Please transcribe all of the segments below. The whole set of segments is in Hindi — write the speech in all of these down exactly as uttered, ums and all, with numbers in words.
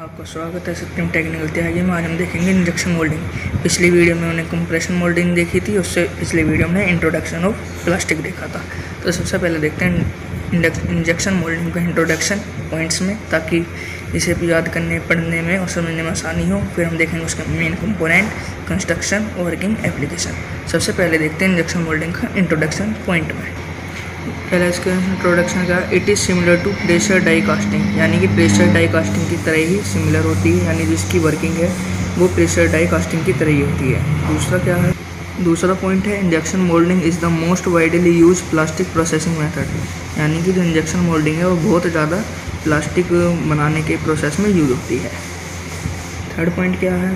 आपका स्वागत है सत्यम टेक्निकल त्यागी में। आज हम देखेंगे इंजेक्शन मोल्डिंग। पिछली वीडियो में हमने कंप्रेशन मोल्डिंग देखी थी, उससे पिछली वीडियो में इंट्रोडक्शन ऑफ प्लास्टिक देखा था। तो सबसे पहले देखते हैं इंजेक्शन मोल्डिंग का इंट्रोडक्शन पॉइंट्स में, ताकि इसे भी याद करने पढ़ने में और समझने में आसानी हो। फिर हम देखेंगे उसका मेन कंपोनेंट, कंस्ट्रक्शन और वर्किंग एप्लीकेशन। सबसे पहले देखते हैं इंजेक्शन मोल्डिंग का इंट्रोडक्शन पॉइंट में। पहले इसके इंट्रोडक्शन का, it is similar to pressure die casting, यानी कि प्रेशर डाई कास्टिंग की तरह ही सिमिलर होती है, यानी जिसकी वर्किंग है वो प्रेशर डाई कास्टिंग की तरह ही होती है। दूसरा क्या है, दूसरा पॉइंट है injection moulding is the most widely use plastic processing method, यानी कि जो इंजेक्शन मोल्डिंग है वो बहुत ज़्यादा प्लास्टिक बनाने के प्रोसेस में यूज होती है। थर्ड पॉइंट क्या है,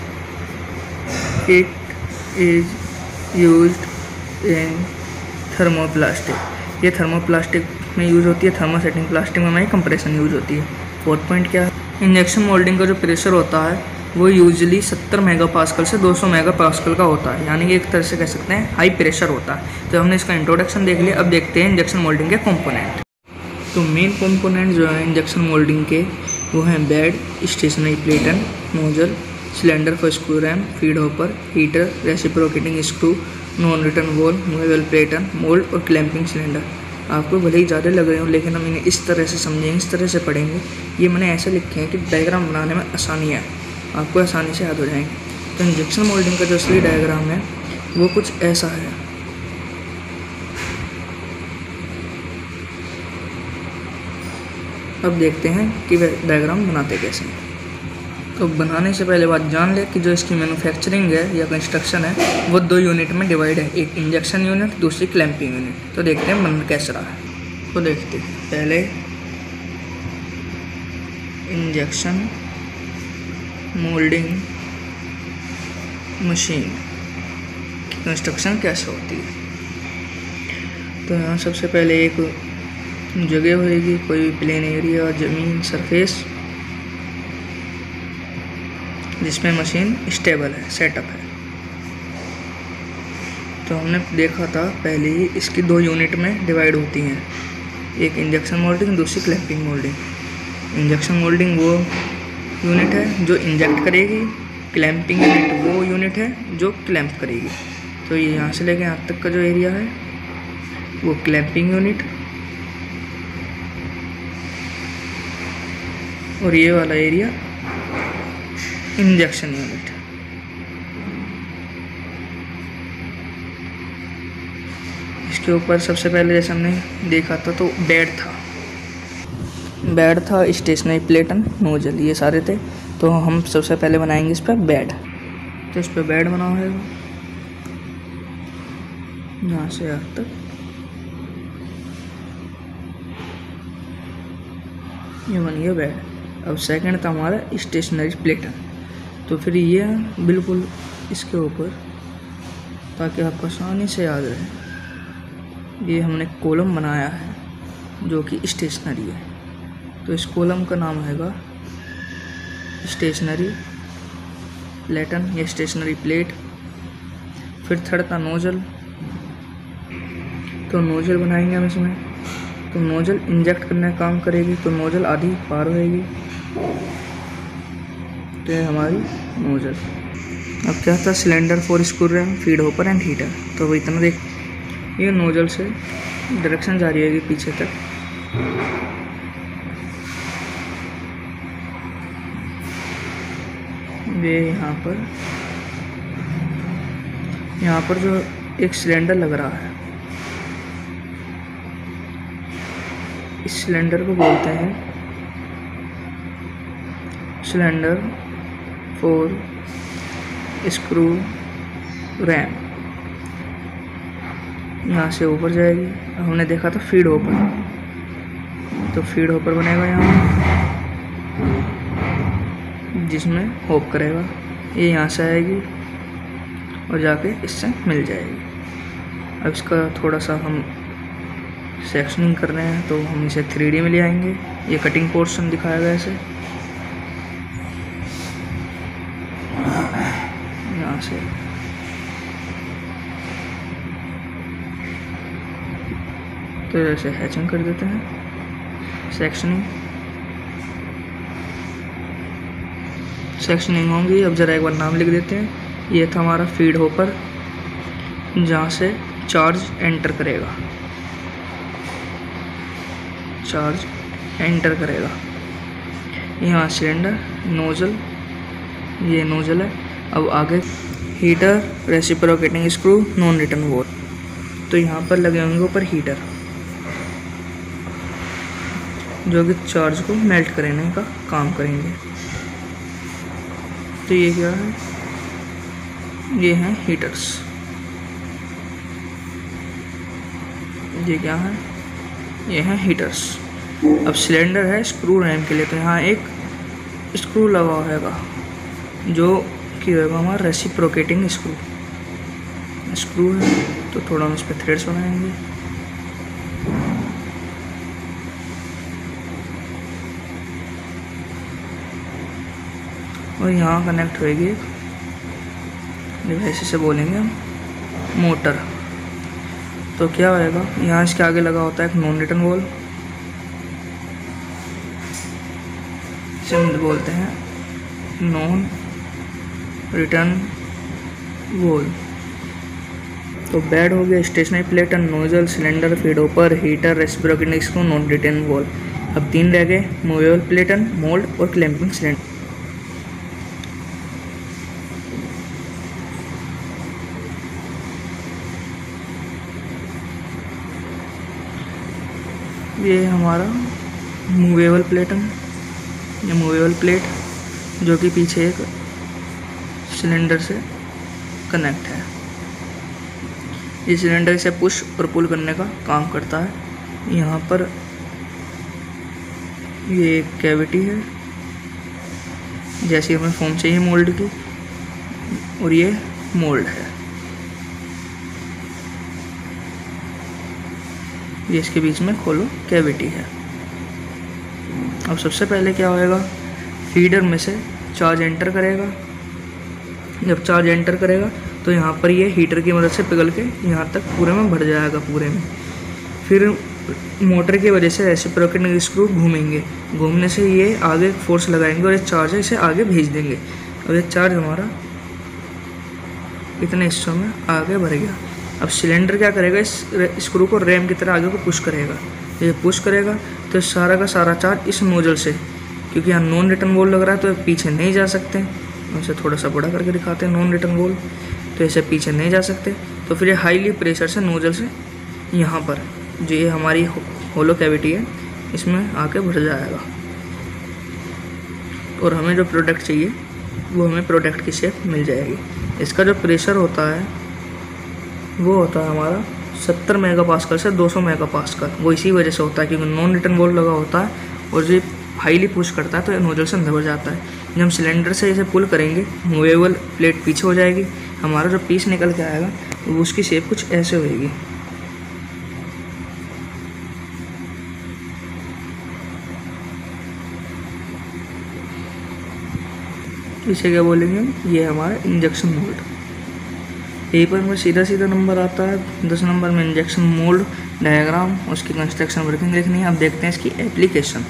it is used in thermoplastic, ये थर्मोप्लास्टिक में यूज़ होती है। थर्मोसेटिंग प्लास्टिक में हमारी कंप्रेशन यूज़ होती है। फोर्थ पॉइंट क्या है, इंजेक्शन मोल्डिंग का जो प्रेशर होता है वो यूजुअली सत्तर मेगापास्कल से दो सौ मेगापास्कल का होता है, यानी कि एक तरह से कह सकते हैं हाई प्रेशर होता है। तो हमने इसका इंट्रोडक्शन देख लिया। अब देखते हैं इंजेक्शन मोल्डिंग के कंपोनेंट। तो मेन कंपोनेंट जो है इंजेक्शन मोल्डिंग के वो हैं bed, stationary platen, nozzle, cylinder for screw ram, feed hopper, heater, reciprocating screw, non return valve, movable platen, mould और क्लैंपिंग सिलेंडर। आपको भले ही ज़्यादा लग रहे हो, लेकिन हम इन्हें इस तरह से समझेंगे, इस तरह से पढ़ेंगे। ये मैंने ऐसे लिखे हैं कि डायग्राम बनाने में आसानी है, आपको आसानी से याद हो जाएंगे। तो इंजेक्शन मोल्डिंग का जो असली डायग्राम है वो कुछ ऐसा है। अब देखते हैं कि वह डायग्राम बनाते कैसे हैं। तो बनाने से पहले बात जान ले कि जो इसकी मैन्युफैक्चरिंग है या कंस्ट्रक्शन है वो दो यूनिट में डिवाइड है, एक इंजेक्शन यूनिट, दूसरी क्लैंपिंग यूनिट। तो देखते हैं बन कैसा रहा है। तो देखते हैं पहले इंजेक्शन मोल्डिंग मशीन की कंस्ट्रक्शन कैसे होती है। तो यहाँ सबसे पहले एक जगह होगी, कोई प्लेन एरिया, ज़मीन, सरफेस, जिसमें मशीन स्टेबल है, सेटअप है। तो हमने देखा था पहले ही इसकी दो यूनिट में डिवाइड होती हैं, एक इंजेक्शन मोल्डिंग, दूसरी क्लैंपिंग मोल्डिंग। इंजेक्शन मोल्डिंग वो यूनिट है जो इंजेक्ट करेगी, क्लैंपिंग यूनिट वो यूनिट है जो क्लैंप करेगी। तो ये यहाँ से लेके यहाँ तक का जो एरिया है वो क्लैंपिंग यूनिट, और ये वाला एरिया इंजेक्शन यूनिट। इसके ऊपर सबसे पहले जैसे हमने देखा था तो बेड था, बेड था, स्टेशनरी प्लेटन, नोजल, ये सारे थे। तो हम सबसे पहले बनाएंगे इस पर बेड। तो इस पर बेड बना है यहाँ से यहाँ तक, ये बन गया बेड। अब सेकंड था हमारा स्टेशनरी प्लेटन। तो फिर ये बिल्कुल इसके ऊपर, ताकि आपको आसानी से याद रहे, ये हमने कॉलम बनाया है जो कि स्टेशनरी है। तो इस कॉलम का नाम हैगा स्टेशनरी प्लेटन या स्टेशनरी प्लेट। फिर थर्ड था नोजल। तो नोजल बनाएंगे हम इसमें। तो नोजल इंजेक्ट करने का काम करेगी, तो नोजल आधी पार होएगी। तो ये हमारी नोजल। अब क्या था, cylinder for screw ram, feed hopper and heater. तो वो इतना देख, ये नोजल से डायरेक्शन जारी रहेगी पीछे तक। ये यहाँ पर यहाँ पर जो एक सिलेंडर लग रहा है, इस सिलेंडर को बोलते हैं सिलेंडर फॉर स्क्रू रैम। यहाँ से ऊपर जाएगी। हमने देखा था फीड हॉपर, तो फीड हॉपर बनेगा यहाँ, जिसमें होप करेगा। ये यहाँ से आएगी और जाके इससे मिल जाएगी। अब इसका थोड़ा सा हम सेक्शनिंग कर रहे हैं, तो हम इसे थ्री डी में ले आएंगे। ये कटिंग पोर्शन दिखाया गया ऐसे, यहाँ से तो ऐसे हैचिंग कर देते हैं, सेक्शनिंग। सेक्शनिंग होंगी। अब ज़रा एक बार नाम लिख देते हैं। ये था हमारा फीड होपर, जहाँ से चार्ज एंटर करेगा, चार्ज एंटर करेगा। यहाँ सिलेंडर, नोजल, ये नोजल है। अब आगे heater, reciprocating screw, non return valve. तो यहाँ पर लगे होंगे ऊपर हीटर, जो कि चार्ज को मेल्ट करने का काम करेंगे। तो ये क्या है, ये हैं हीटर्स। ये क्या है, ये हैं हीटर्स। अब सिलेंडर है स्क्रू रैम के लिए, तो यहाँ एक स्क्रू लगा होगा जो कि होगा हमारा रेसिप्रोकेटिंग स्क्रू स्क्रू है। तो थोड़ा हम इस पर थ्रेड्स बनाएंगे। और यहाँ कनेक्ट होएगी एक डिवाइस, से बोलेंगे हम मोटर। तो क्या होएगा, यहाँ इसके आगे लगा होता है एक नॉन रिटर्न वॉल, इसे हम बोलते हैं नॉन रिटर्न वॉल। तो बेड हो गया, stationary plate, nozzle, cylinder, feed hopper, heater, reciprocating screw, non return valve. अब तीन रह गए, मूवेबल प्लेटन, मोल्ड और क्लैंपिंग सिलेंडर। ये हमारा मूवेबल प्लेटन, ये मूवेबल प्लेट जो कि पीछे एक सिलेंडर से कनेक्ट है। ये सिलेंडर से पुश और पुल करने का काम करता है। यहाँ पर ये एक कैविटी है, जैसी हमें फॉर्म चाहिए मोल्ड की, और ये मोल्ड है। ये इसके बीच में खोलो कैविटी है। अब सबसे पहले क्या होएगा, फीडर में से चार्ज एंटर करेगा। जब चार्ज एंटर करेगा तो यहाँ पर ये हीटर की मदद से पिघल के यहाँ तक पूरे में भर जाएगा पूरे में। फिर मोटर की वजह से रेसिप्रोकेटिंग स्क्रू घूमेंगे, घूमने से ये आगे फोर्स लगाएंगे और ये चार्ज है इसे आगे भेज देंगे। और ये चार्ज हमारा इतने हिस्सों में आगे भर गया। अब सिलेंडर क्या करेगा, इस स्क्रू को रैम की तरह आगे को पुश करेगा। ये पुश करेगा तो सारा का सारा चार्ज इस नोजल से, क्योंकि यहाँ नॉन रिटर्न वॉल लग रहा है तो पीछे नहीं जा सकते। उसे थोड़ा सा बड़ा करके दिखाते हैं नॉन रिटर्न वॉल, तो ऐसे पीछे नहीं जा सकते। तो फिर ये हाईली प्रेशर से नोजल से यहाँ पर जो ये हमारी होलो कैविटी है इसमें आके भर जाएगा। और हमें जो प्रोडक्ट चाहिए वो हमें प्रोडक्ट की शेप मिल जाएगी। इसका जो प्रेशर होता है वो होता है हमारा सत्तर मेगा पास्कल से दो सौ मेगा पास्कल। वो इसी वजह से होता है क्योंकि नॉन रिटर्न वॉल लगा होता है और जो हाईली पुश करता है तो ये नोजल से अंदर भर जाता है। जब हम सिलेंडर से इसे पुल करेंगे, मूवेबल प्लेट पीछे हो जाएगी, हमारा जो पीस निकल के आएगा वो उसकी शेप कुछ ऐसे होएगी। इसे क्या बोलेंगे, ये हमारा इंजेक्शन मोल्ड। यहीं पर में सीधा सीधा नंबर आता है दस नंबर में इंजेक्शन मोल्ड डायग्राम, उसकी कंस्ट्रक्शन वर्किंग देखनी है। अब देखते हैं इसकी एप्लीकेशन।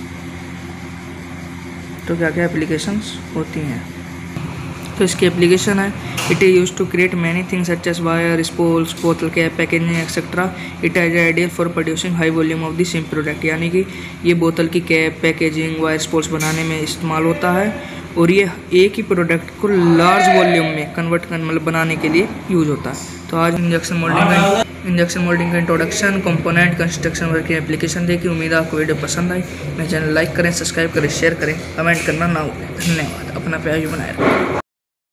तो क्या क्या एप्लीकेशंस होती हैं। तो इसकी एप्लीकेशन है, it is use to create many things such as wire, spools, बोतल cap, packaging etcetera. It is ideal for producing high volume of the same product. यानी कि ये बोतल की कैप, पैकेजिंग, वायर, स्पोल्स बनाने में इस्तेमाल होता है और ये एक ही प्रोडक्ट को लार्ज वॉल्यूम में कन्वर्ट कर मतलब बनाने के लिए यूज होता है। तो आज इंजेक्शन मोल्डिंग का इंजेक्शन मोल्डिंग का इंट्रोडक्शन, कंपोनेंट, कंस्ट्रक्शन वर्क की एप्लीकेशन देखी। उम्मीद है आपको वीडियो पसंद आई। मेरे चैनल लाइक करें, सब्सक्राइब करें, शेयर करें, कमेंट करना ना भूलें। धन्यवाद। अपना प्यार बनाए रखें।